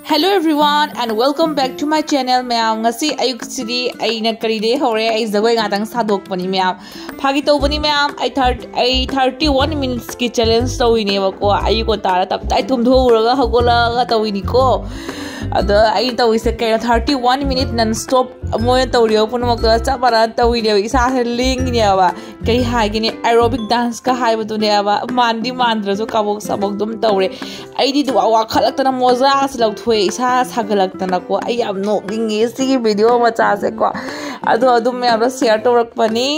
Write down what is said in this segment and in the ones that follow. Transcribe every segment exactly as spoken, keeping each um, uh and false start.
Hello everyone and welcome back to my channel. Mayam ngasi ayuk sidi aina kari de hore ai jagoi ngatang sadok pani mayam phagi to bani mayam ai thirty-one minutes ki challenge tawini ba ko ayuk ko tara tap tai thum thoraga hagola ga tawini ko ada ai tawise kai thirty-one minute non stop moy tawriyo puno ka chapara tawini isa ling ni ba kai hai gini aerobic dance ka hai bu ne ba mandi mandra so kabok sabok dum tawre ai di wa wa khalak tan moza aslaw isa sagalagtana ko ay am noqingi sigi video macha se ko ado adu me am share torak pani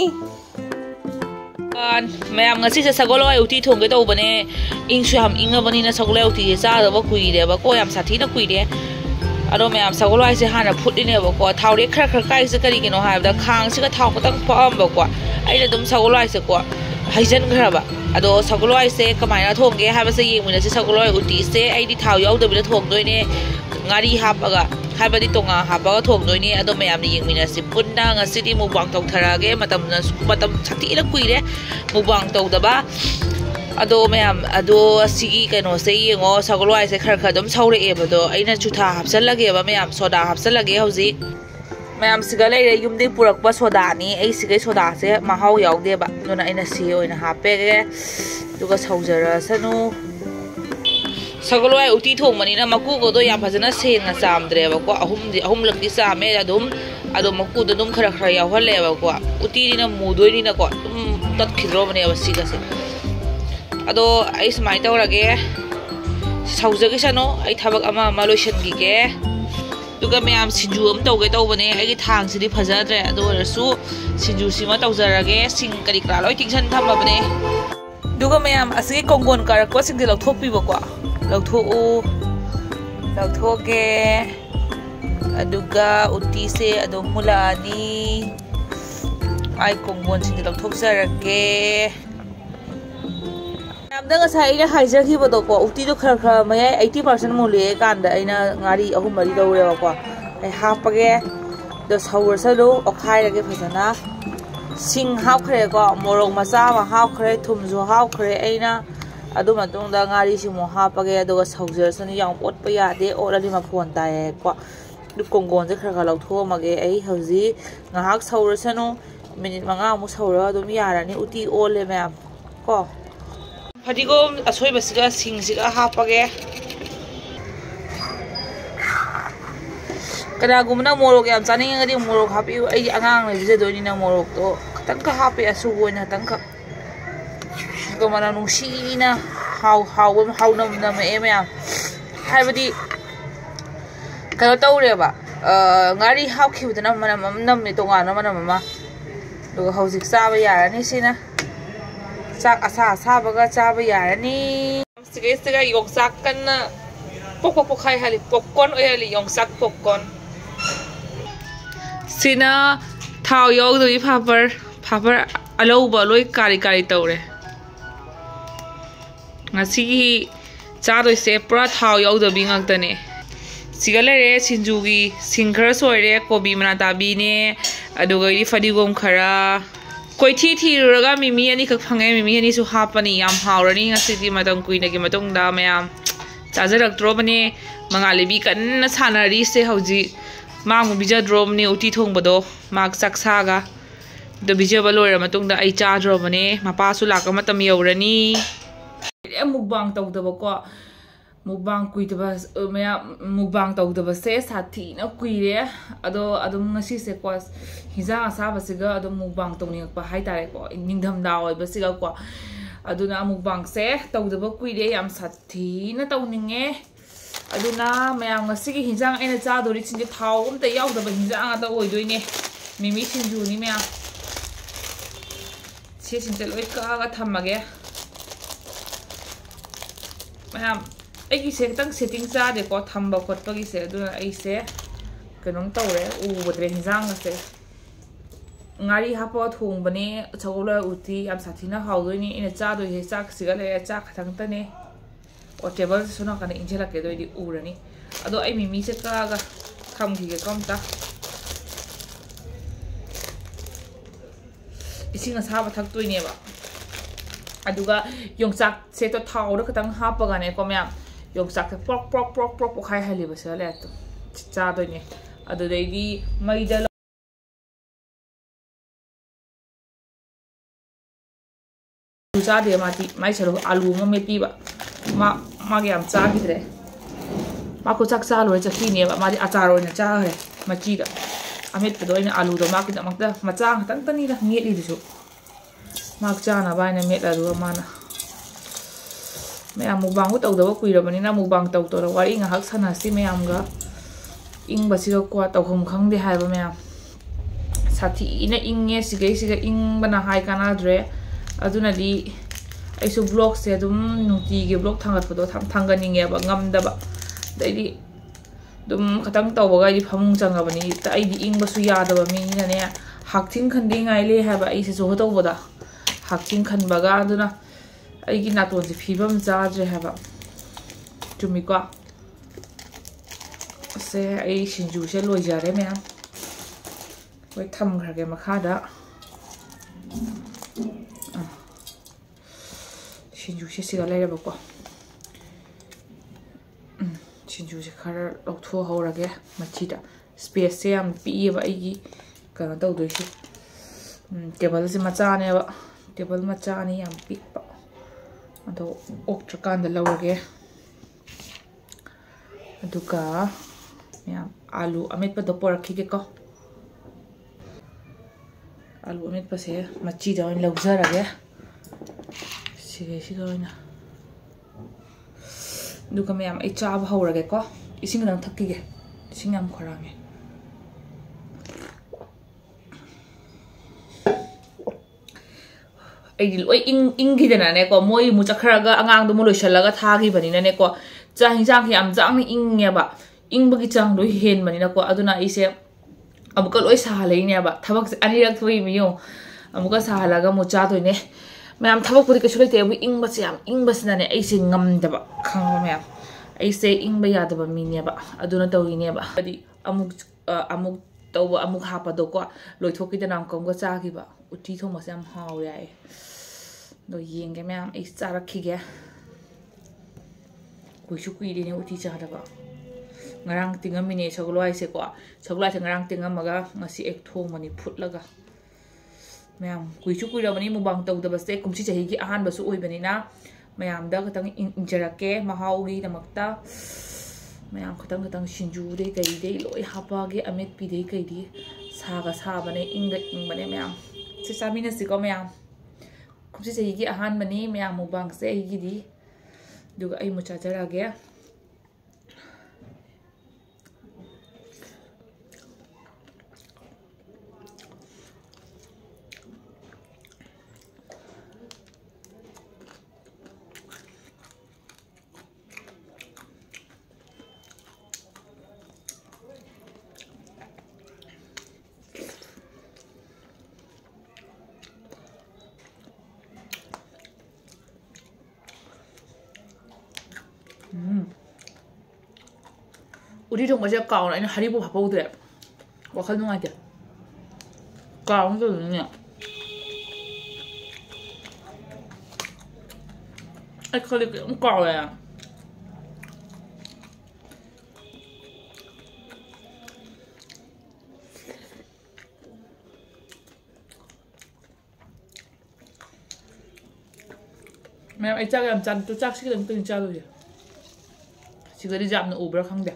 kan me am ngasi se sagoloi uti thong ge to bane ing su ham inga bani na sagoloi uti cha da ba kui de ba ko yam sathi na kui de ado me am sagoloi se hana phut ne ba ko thau re khar khar kai se kari gi no ha da khang se ka thau ko tang pam ba ko ai da dum sagoloi se ko haijan khara ba ado sagoloi se kamai na thong ge ha ba se yeng mu na se sagoloi uti se ai di thau yaw da bi thong doi ne ngari hapaga habadi tonga hapaga thong doi ne ado mayam ni yeng mi na se punna ngasi di mubang tok tharage matam na matam chati la kuire mubang tok da ba ado mayam ado sigi kano se yengo sagoloi se khar khar dum saure e ba do aina chutha hapsal lage ba mayam soda hapsal lage hauji mayam siga leire yumdi purak ba soda ni ai sigai soda se mahau yaude ba nona aina si oina hapege duga saujara sanu sagoloi uti thong mani na maku ko do yam phajana sen na chamdre ba ko ahum di ahum lak di chame adum adum maku do dum khara khara yaw hale ba ko uti ni na mu doi ni na ko dum tat khidro bane ba siga se ado ai smai tawrage saujage sano ai thabak ama ma lotion gi ge duga mayam sinju am tawge tawbane ai gi thang sidi phajadre ado rasu sinju sima tawjarage sing kari kra loi tingsan thamba bane duga mayam asigi kongon kar ko sing di lok pi ba ko Lautho lautho ke aduga uti se ado mula ni ai kongbon sing lautho sarake amda nga sai ina haija ki bodo ko uti do khar khar mai eighty percent mule kanda aina ngari ahum mari dawre ba ko ai hapage do sawar salo okhai rage phajana sing hap khre ko morong macha ma hap khre thum jo hap khre aina adu matung da ngari si mo hapage aduga saujer sani yang pot pa ya de orali ma phone ta e ko du kongon je khara law tho mage ai hauji ngahak saur sanu minute manga mu saura dum yarani uti ole ma'am ko phadigom asoi basiga sing siga hapage kada gumna morok yam chani ngadi morok hapi ai angang le je doi ni na morok to khatan ka hapi asu goina tan ka ko mana nungsina how how how nam nam e ma'am haibadi kayo tawre ba ngari how khibdana mana nam ni tonga na mana mama do hojik chaba yarani sina chak asa asa baga chaba yarani sigai sigai yok sak kan pok pok pok khai hali popcorn oil yong sak popcorn sina thau yog do papar papar alo ba loi kari kari tawre ngasi chado se pura thau yaw da bingak tane sigale re sinju gi singkhar soire kobi mana tabi ne aduga ri fadigom khara koi thi thi raga mimi ani khak phange mimi ani su hapani yam haurani ngasi di matang kuina gi matong da mayam chajarak tro bane mangali bi kan na sanari se hauji mangu bija drom ne uti thong bodo mak saksa ga do bija balora matong da ai cha dro bane mapa su laka matam yaurani mukbang tawdaba ko mukbang kuitaba maya mukbang tawdaba se sathi na kuire ado adum ngasi se ko hijang asaba siga adum mukbang tawning pa hai tare ko ningdam da oi basiga ko aduna mukbang se tawdaba kuire yam sathi na tawninge aduna maya ngasi gi hijang ena cha dori chinje thau umta yawdaba hijang ata oi doine mimi sinju ni maya che chinje loi ka ga thamage Ma'am, I se tang setting cha de ko thamba khot pa gi se du ai se kanom tawre u bodre hinjang se ngari ha po thong bane chagola uti am sathina haudoi ni ina cha do he chak siga le cha khathang ta ne o table suna kana injela ke do di urani ado ai mimi se ka ga kham gi ge kom ta isinga sa ba thak toi ne ba aduga yongsak se to thau ro khatang ha pa ga ne ko mya ꯌꯣꯡꯆꯥꯛꯁꯦ ꯄ꯭ꯔꯣꯛ ꯄ꯭ꯔꯣꯛ ꯄ꯭ꯔꯣꯛ ꯄ꯭ꯔꯣꯛ ꯄꯣꯛꯈꯥꯏꯍꯜꯂꯤꯕ ꯁꯤꯒꯂꯦꯠꯇꯣ ꯆꯥꯗꯣꯏꯅꯦ ꯑꯗꯨꯗꯩꯗꯤ ꯃꯩꯗ ꯆꯥꯗꯦ ꯃꯥꯗꯤ ꯃꯥꯏ ꯁꯔꯨꯛ ꯑꯥꯂꯨ ꯑꯃ ꯃꯦꯠꯄꯤꯕ ꯃꯥ ꯃꯥꯒꯤ ꯌꯥꯝ ꯆꯥꯈꯤꯗ꯭ꯔꯦ ꯃꯥꯀꯣ ꯆꯥꯛ ꯆꯥ ꯂꯣꯏꯔ ꯆꯠꯈꯤꯅꯦꯕ ꯃꯥꯗꯤ ꯑꯆꯥꯔ ꯑꯣꯏꯅ ꯆꯥꯈ꯭ꯔꯦ ꯃꯆꯤꯗ ꯑꯃꯦꯠꯄꯗꯣ ꯑꯩꯅ ꯑꯥꯂꯨꯗꯣ ꯃꯥꯒꯤꯗꯃꯛꯇ ꯃꯆꯥ ꯈꯛꯇꯪꯇꯅꯤꯗ ꯃꯦꯠꯂꯤꯗꯨꯁꯨ ꯃꯥꯛ ꯆꯥꯅꯕ ꯍꯥꯏꯅ ꯃꯦꯠꯂ ꯑꯗꯨꯒ ꯃꯥꯅ ꯃꯌꯥꯝ ꯃꯨꯛꯕꯥꯡꯕꯨ ꯇꯧꯗꯕ ꯀꯨꯏꯔꯕꯅꯤꯅ ꯃꯨꯛꯕꯥꯡ ꯇꯧ ꯇꯧꯔ ꯋꯥꯔꯤ ꯉꯥꯏꯍꯥꯛ ꯁꯥꯟꯅꯁꯤ ꯃꯌꯥꯝꯒ ꯏꯪꯕꯁꯤꯒꯀꯣ ꯇꯧꯐꯝ ꯈꯪꯗꯦ ꯍꯥꯏꯕ ꯃꯌꯥꯝ ꯁꯥꯊꯤꯅ ꯏꯪꯉꯦ ꯁꯤꯒꯩꯁꯤꯒ ꯏꯪꯕꯅ ꯍꯥꯏ ꯀꯥꯟꯅꯗ꯭ꯔꯦ ꯑꯗꯨꯅꯗꯤ ꯑꯩꯁꯨ ꯕ꯭ꯂꯣꯛꯁꯦ ꯑꯗꯨꯝ ꯅꯨꯡꯇꯤꯒꯤ ꯕ꯭ꯂꯣꯛ ꯊꯥꯡꯒꯠꯄꯗꯣ ꯊꯥꯡꯒꯠꯅꯤꯡꯉꯦꯕ ꯉꯝꯗꯕ ꯑꯗꯩꯗꯤ ꯑꯗꯨꯝ ꯈꯤꯇꯪ ꯇꯧꯕꯒ ꯑꯩꯗꯤ ꯐꯃꯨꯡ ꯆꯪꯉꯕꯅꯤ ꯑꯩꯗꯤ ꯏꯪꯕꯁꯨ ꯌꯥꯗꯕ ꯃꯤꯅꯤꯅꯅꯦ ꯍꯛꯊꯤꯡ ꯈꯟꯗꯤꯉꯥꯏ ꯂꯩ ꯍꯥꯏꯕ ꯑꯩꯁꯦ ꯖꯣꯒ ꯇꯧꯕꯗ ꯍꯛꯊꯤꯡ ꯈꯟꯕꯒ ꯑꯗꯨꯅ ꯑꯩꯒꯤ ꯅꯥꯇꯣꯟꯁꯦ ꯐꯤꯕꯝ ꯆꯥꯗ꯭ꯔꯦ ꯍꯥꯏꯕ ꯆꯨꯝꯃꯤꯀꯣ ꯑꯁꯦ ꯑꯩ ꯁꯤꯡꯖꯨꯁꯦ ꯂꯣꯏꯖꯔꯦ ꯃꯌꯥꯝ ꯍꯣꯏ ꯊꯝꯈ꯭ꯔꯒꯦ ꯃꯈꯥꯗ ꯁꯤꯡꯖꯨꯁꯦ ꯁꯤꯒ ꯂꯩꯔꯕꯀꯣ ꯁꯤꯡꯖꯨꯁꯦ ꯈꯔ ꯂꯧꯊꯣꯛꯍꯧꯔꯒꯦ ꯃꯆꯤꯗ ꯁ꯭ꯄꯦꯁꯁꯦ ꯌꯥꯝ ꯄꯤꯛꯑꯦꯕ ꯑꯩꯒꯤ ꯀꯩꯅꯣ ꯇꯧꯗꯣꯏꯁꯦ ꯇꯦꯕꯜꯁꯦ ꯃꯆꯥꯅꯦꯕ ꯇꯦꯕꯜ ꯃꯆꯥꯅꯤ ꯌꯥꯝ ꯄꯤꯛꯄ ꯑꯗꯣ ꯑꯣꯛꯇ꯭ꯔꯀꯥꯟꯗ ꯂꯧꯔꯒꯦ ꯑꯗꯨꯒ ꯃꯌꯥꯝ ꯑꯥꯂꯨ ꯑꯃꯦꯠꯄꯗꯣ ꯄꯣꯔꯛꯈꯤꯒꯦꯀꯣ ꯑꯥꯂꯨ ꯑꯃꯦꯠꯄꯁꯦ ꯃꯆꯤꯗ ꯑꯣꯏꯅ ꯂꯧꯖꯔꯒꯦ ꯁꯤꯒꯩꯁꯤꯒ ꯑꯣꯏꯅ ꯑꯗꯨꯒ ꯃꯌꯥꯝ ꯑꯩ ꯆꯥꯕ ꯍꯧꯔꯒꯦꯀꯣ ꯏꯁꯤꯡ ꯈꯤꯇꯪ ꯊꯛꯈꯤꯒꯦ ꯏꯁꯤꯡ ꯌꯥꯝ ꯈꯧꯔꯥꯡꯉꯦ ꯑꯩꯗꯤ ꯂꯣꯏ ꯏꯪ ꯏꯪꯈꯤꯗꯅꯅꯦꯀꯣ ꯃꯣꯏ ꯑꯃꯨꯛ ꯆꯠꯈ꯭ꯔꯒ ꯑꯉꯥꯡꯗꯣ ꯑꯃꯨꯛ ꯂꯣꯏꯁꯤꯜꯂꯒ ꯊꯥꯈꯤꯕꯅꯤꯅꯅꯦꯀꯣ ꯆꯥꯛ ꯌꯦꯟꯁꯥꯡꯁꯦ ꯌꯥꯝ ꯆꯥꯡꯅ ꯏꯪꯉꯦꯕ ꯏꯪꯕꯒꯤ ꯆꯥꯡꯗꯣ ꯍꯦꯟꯕꯅꯤꯅꯀꯣ ꯑꯗꯨꯅ ꯑꯩꯁꯦ ꯑꯃꯨꯛꯀ ꯂꯣꯏ ꯁꯥꯍꯜꯂꯛꯏꯅꯦꯕ ꯊꯕꯛꯁꯦ ꯑꯅꯤꯔꯛ ꯊꯣꯛꯏ ꯌꯦꯡꯉꯣ ꯑꯃꯨꯛꯀ ꯁꯥꯍꯜꯂꯒ ꯑꯃꯨꯛ ꯆꯥꯗꯣꯏꯅꯦ ꯃꯌꯥꯝ ꯊꯕꯛꯄꯨꯗꯤ ꯀꯩꯁꯨ ꯂꯩꯇꯦ ꯑꯩꯕꯨ ꯏꯪꯕꯁꯦ ꯌꯥꯝ ꯏꯪꯕꯁꯤꯅꯅꯦ ꯑꯩꯁꯦ ꯉꯝꯗꯕ ꯈꯪꯕ ꯃꯌꯥꯝ ꯑꯩꯁꯦ ꯏꯪꯕ ꯌꯥꯗꯕ ꯃꯤꯅꯦꯕ ꯑꯗꯨꯅ ꯇꯧꯔꯤꯅꯦꯕ ꯍꯥꯏꯗꯤ ꯑꯃꯨꯛ ꯑꯃꯨꯛ ꯇꯧꯕ ꯑꯃꯨꯛ ꯍꯥꯞꯄꯗꯣꯀꯣ ꯂꯣꯏꯊꯣꯛꯈꯤꯗꯅ ꯑꯃꯨꯛꯀ ꯆꯥꯈꯤꯕ ꯎꯇꯤ ꯊꯣꯡꯕꯁꯦ ꯌꯥꯝ ꯍꯥꯎꯋꯦ ꯌꯥꯏ ꯑꯗꯣ ꯌꯦꯡꯒꯦ ꯃꯌꯥꯝ ꯑꯩ ꯆꯥꯔꯛꯈꯤꯒꯦ ꯀꯨꯏꯁꯨ ꯀꯨꯏꯔꯦꯅꯦ ꯎꯇꯤ ꯆꯥꯗꯕ ꯉꯔꯥꯡ ꯇꯤꯡꯉꯝꯃꯤꯅꯦ ꯁꯒꯣꯜꯍꯋꯥꯏꯁꯦꯀꯣ ꯁꯒꯣꯜꯍꯋꯥꯏꯁꯦ ꯉꯔꯥꯡ ꯇꯤꯡꯉꯝꯃꯒ ꯉꯁꯤ ꯑꯦꯛ ꯊꯣꯡꯕꯅꯤ ꯐꯨꯠꯂꯒ ꯃꯌꯥꯝ ꯀꯨꯏꯁꯨ ꯀꯨꯏꯔꯕꯅꯤ ꯃꯨꯛꯕꯥꯡ ꯇꯧꯗꯕꯁꯦ ꯀꯨꯝꯁꯤ ꯆꯍꯤꯒꯤ ꯑꯍꯥꯟꯕꯁꯨ ꯑꯣꯏꯕꯅꯤꯅ ꯃꯌꯥꯝꯗ ꯈꯤꯇꯪ ꯏꯟꯖꯔꯛꯀꯦ ꯃꯍꯥꯎꯒꯤꯗꯃꯛꯇ ꯃꯌꯥꯝ ꯈꯤꯇꯪ ꯈꯤꯇꯪ ꯁꯤꯡꯖꯨꯗꯩ ꯀꯩꯗꯩ ꯂꯣꯏ ꯍꯥꯞꯄꯛꯑꯒꯦ ꯑꯃꯦꯠꯄꯤꯗꯩ ꯀꯩꯗꯤ ꯁꯥꯒ ꯁꯥꯕꯅꯦ ꯏꯪꯒ ꯏꯪꯕꯅꯦ ꯃꯌꯥꯝ ꯁꯤ ꯆꯥꯃꯤꯟꯅꯁꯤꯀꯣ ꯃꯌꯥꯝ ꯀꯨꯝꯁꯤ ꯆꯍꯤꯒꯤ ꯑꯍꯥꯟꯕꯅꯤ ꯃꯌꯥꯝ ꯃꯨꯛꯕꯥꯡꯁꯦ ꯑꯩꯒꯤꯗꯤ ꯑꯗꯨꯒ ꯑꯩ ꯑꯃꯨꯛ ꯆꯥꯖꯔꯛꯑꯒꯦ 우리 정말 까오나 이는 하리보 바빠오더래 와칼 농아이들 까오는 거는 아이 칼리 좀 까오야 mẹ ấy chắc làm chăn tôi chắc sẽ đừng từng trao rồi chỉ có đi dặm nó ủ bữa không đẹp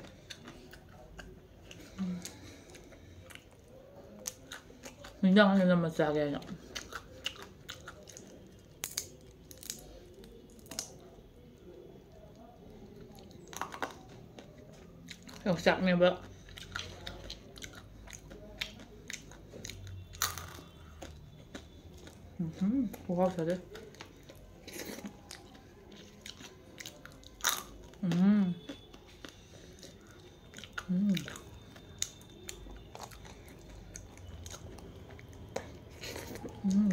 mình đang ăn làm mà sao vậy nhở không sạc mẹ bữa 음, 뭐가 없어야 음. 음. 음.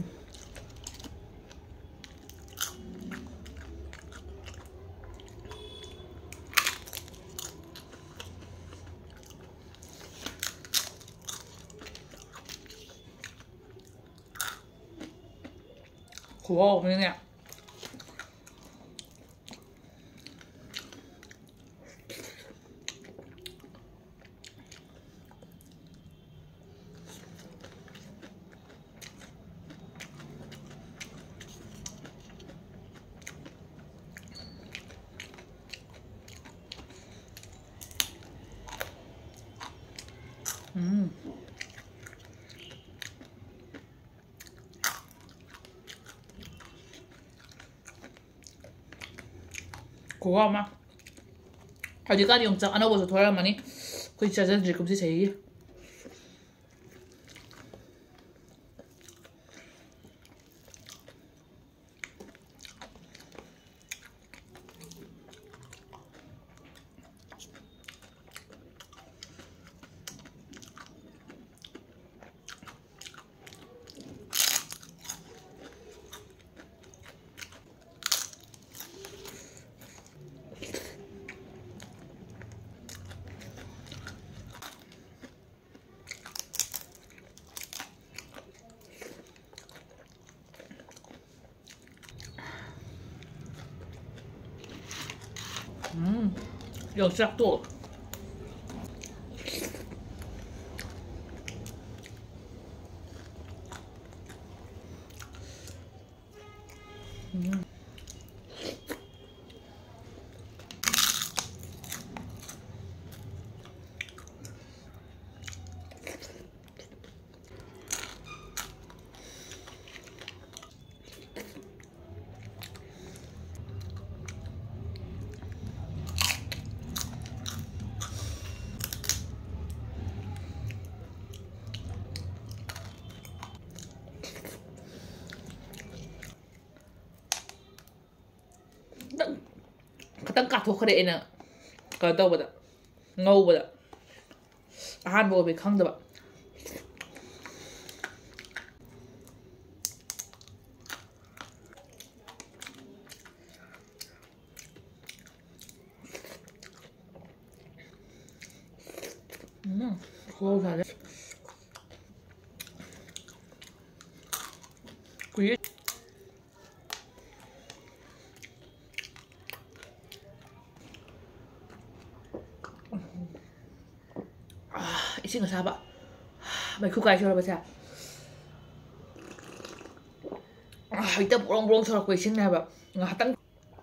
고마워, 그냥. 음. 고가 막 아직까지 영상 안 와봐서 돌아가니 거의 짜잔 금세 제이. 음, 역시도 음. Katang kato kare ina ka daw bada ngau bada ahan bo be khang da ba 음 그거 잘해 그게 이거 사봐. mày không cài cho nó bà cha. 아, 이따 보렁보렁 서럽고 신나 봐. 아, 땅.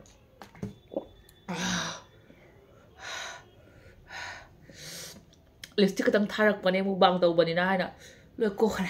아. 립스틱 땅 타락 번에 무방 또 번이나 하나. 왜 꼭 그래.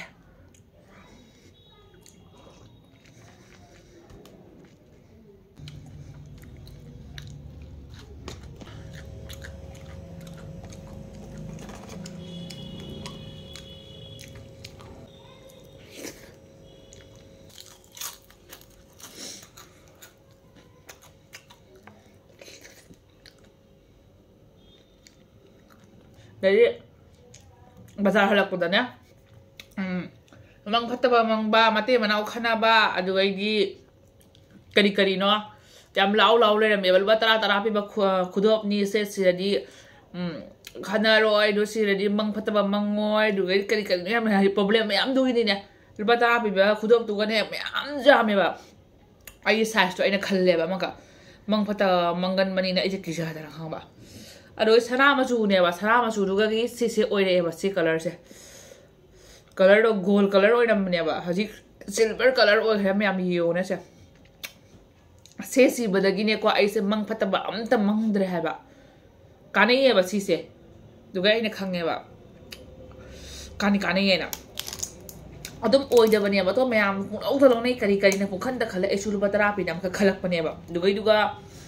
Jadi bazar halakudanya um mang phataba mang ba mate manau khana ba adu aigi kari kari no jam lau lau le me balba tara tara pi ba khudop ni se siradi um khana roi do siradi mang phataba mangoi du kari kari yam problem yam du ni ne balba tara pi ba khudop tu gane yam jame ba ai size to aina khalle ba maka mang phata mangan mani na ije kisha da khang ba अरे सना मचू ने बा सना मचू दुगा की से से ओइरे बा से colour से कलर दो गोल्ड कलर ओइ नम ने बा हजि सिल्वर कलर ओइ है मैम यो ने से से सी बदगी ने को आई से मंग फतबा अमत मंगद्रे है बा काने ये बा सी से दुगा इने खंगे बा कानी काने ये ना अदम ओइ दबने बा तो मैम औ थलों ने करी करी ने पुखन द खले एसुल बतरा पि नम खलक पने बा दुगा दुगा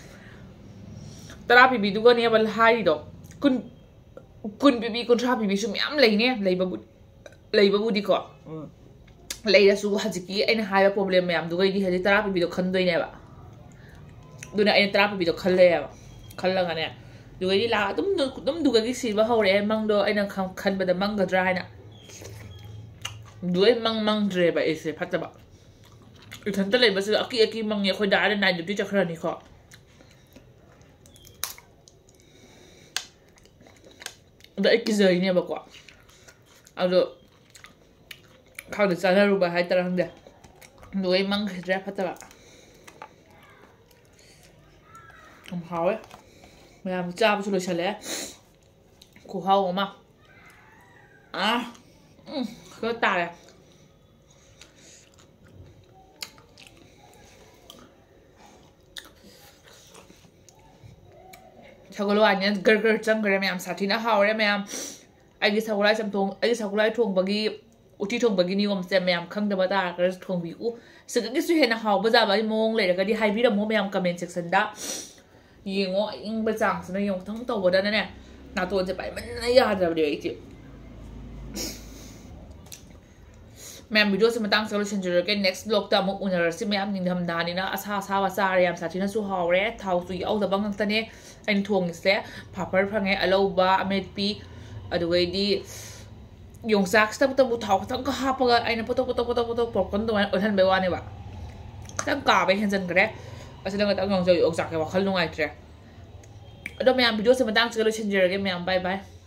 तरा पीबी दुगा ने बल हाई दो कुन कुन पीबी कुन थरा पीबी सुम याम लई ने लई बबु लई बबु दि को लई रसु हजिकी एन हाई प्रॉब्लम मैम दुगा दि हजि तरा पीबी दो खंदोइ ने बा दुना एन तरा पीबी दो खल्ले बा खल्लगा ने दुगा दि ला तुम तुम दुगा की सिबा हौरे मंग दो एन खन बद मंग गद्रा हैना दुए मंग मंग द्रे बा एसे फतबा इथन त लई बस अकी अकी मंग ये खोइ दारे नाइ दुति चखरा नि खो दा एक जई ने बको अदो खाउ चाना रुबा हाय तरा हंदे दुई मंग खद्रा फतबा हम हावे मैम चाबसु लोइसले को हाउ मा आ 음 그거 따래 저걸로 아니면 걸걸 짱 그래 매am 사티나 하오래 매am ꯑꯩꯒꯤ ꯁꯒꯣꯜꯍꯋꯥꯏ ꯆꯝꯊꯣꯡ ꯑꯩꯒꯤ ꯁꯒꯣꯜꯍꯋꯥꯏ ꯊꯣꯡꯕꯒꯤ ꯎꯇꯤ ꯊꯣꯡꯕꯒꯤ ꯅꯤꯌꯣꯝꯁꯦ ꯃꯌꯥꯝ ꯈꯪꯗꯕ ꯇꯥꯔꯒꯁꯨ ꯊꯣꯡꯕꯤꯎ ꯁꯤꯗꯒꯤꯁꯨ ꯍꯦꯟꯅ ꯍꯥꯎꯕ ꯖꯥꯕꯒꯤ ꯃꯑꯣꯡ ꯂꯩꯔꯒꯗꯤ ꯍꯥꯏꯕꯤꯔꯝꯃꯣ ꯃꯌꯥꯝ ꯀꯃꯦꯟ ꯁꯦꯛꯁꯟꯗ ꯌꯦꯡꯉꯣ ꯑꯏꯪꯕ ꯆꯥꯡꯁꯤꯅ ꯌꯦꯡꯊꯪ ꯇꯧꯕꯗꯅꯅꯦ ꯅꯥꯇꯣꯟꯁꯦ ꯄꯥꯏꯃꯟꯅ ꯌꯥꯗ꯭ꯔꯕꯅꯦ ꯑꯩꯁꯦ ꯃꯌꯥꯝ ꯚꯤꯗꯤꯑꯣꯁꯦ ꯃꯇꯥꯡꯁꯤꯒ ꯂꯣꯏꯁꯤꯟꯖꯔꯒꯦ ꯅꯦꯛꯁ ꯕ꯭ꯂꯣꯛꯇ ꯑꯃꯨꯛ ꯎꯅꯔꯁꯤ ꯃꯌꯥꯝ ꯅꯤꯡꯊꯝꯊꯥꯅꯤꯅ ꯑꯁꯥ ꯑꯁꯥꯕ ꯆꯥꯔꯦ ꯌꯥꯝ ꯁꯥꯊꯤꯅꯁꯨ ꯍꯥꯎꯔꯦ ꯊꯥꯎꯁꯨ ꯌꯥꯎꯗꯕ ꯉꯥꯛꯇꯅꯦ ꯑꯩꯅ ꯊꯣꯡꯉꯤꯁꯦ ꯐꯥꯐꯔ ꯐꯪꯉꯦ ꯑꯂꯧꯕ ꯑꯃꯦꯠꯄꯤ ꯑꯗꯨꯒꯩꯗꯤ ꯌꯣꯡꯆꯥꯛꯁꯤꯗꯕꯨ ꯊꯥꯎ ꯈꯤꯇꯪꯒ ꯍꯥꯞꯄꯒ ꯑꯩꯅ ꯄꯣꯇꯣꯛ ꯄꯣꯇꯣꯛ ꯄꯣꯇꯣꯛ ꯄꯣꯇꯣꯛ ꯄꯣꯞꯀꯣꯔꯟ ꯑꯗꯨꯃꯥꯏꯅ ꯑꯣꯜꯍꯟꯕꯩ ꯋꯥꯅꯦꯕ ꯈꯤꯇꯪ ꯀꯥꯕ ꯍꯦꯟꯖꯟꯈ꯭ꯔꯦ ꯑꯁꯤꯗ ꯈꯤꯇꯪ ꯌꯣꯡꯆꯥꯛ ꯌꯣꯡꯆꯥꯛꯀꯤ ꯋꯥꯈꯜ ꯅꯨꯡꯉꯥꯏꯇ꯭ꯔꯦ ꯑꯗꯣ ꯃꯌꯥꯝ ꯚꯤꯗꯤꯑꯣꯁꯦ ꯃꯇꯥꯡꯁꯤꯒ ꯂꯣꯏꯁꯤꯟꯖꯔꯒꯦ ꯃꯌꯥꯝ ꯕꯥꯏ ꯕꯥꯏ